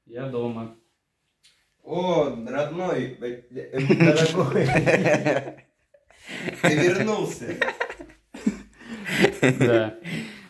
Я дома. О, родной, дорогой. Ты вернулся. Да.